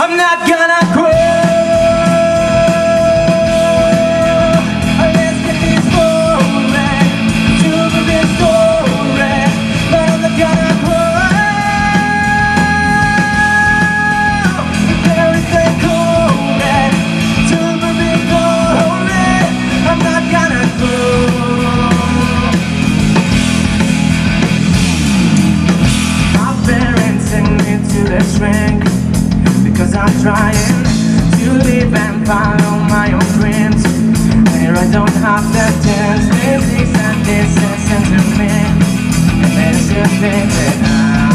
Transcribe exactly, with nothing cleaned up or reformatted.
I'm not gonna quit. Let's get this rolling, to the story, but I'm not gonna quit. There is a cold, to the glory, I'm not gonna quit. My parents send me to the shrink, because I'm trying to live and follow my own dreams. Where I don't have the chance, this is and this is to me. And there's just thing that I